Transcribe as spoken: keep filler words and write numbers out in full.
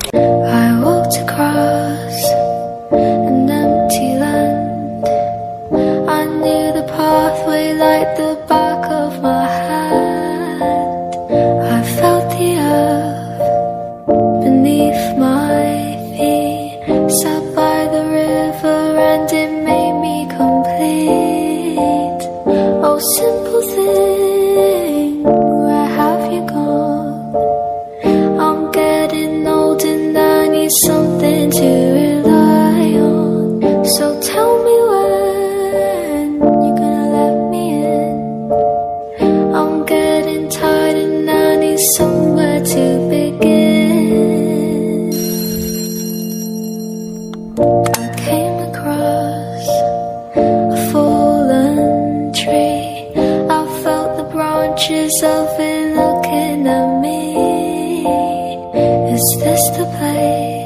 I walked across an empty land. I knew the pathway like the back of my hand. I felt the earth beneath my feet, sat by the river and it made me complete. Oh, simple thing, where have you gone? I'm getting old and I need something to rely on. So tell me when you're gonna let me in. I'm getting tired and I need somewhere to begin. I came across a fallen tree. I felt the branches of it looking at me. Is this the place